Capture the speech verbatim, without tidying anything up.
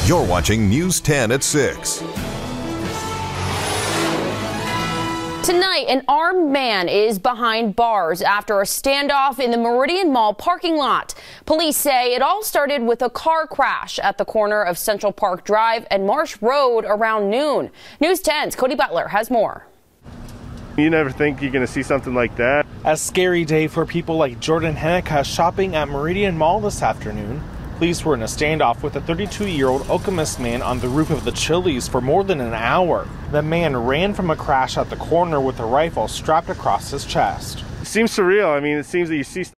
You're watching News ten at six. Tonight, an armed man is behind bars after a standoff in the Meridian Mall parking lot. Police say it all started with a car crash at the corner of Central Park Drive and Marsh Road around noon. News ten's Cody Butler has more. You never think you're going to see something like that. A scary day for people like Jordan Hennica shopping at Meridian Mall this afternoon. Police were in a standoff with a thirty-two-year-old Okemos man on the roof of the Chili's for more than an hour. The man ran from a crash at the corner with a rifle strapped across his chest. It seems surreal. I mean, it seems that you see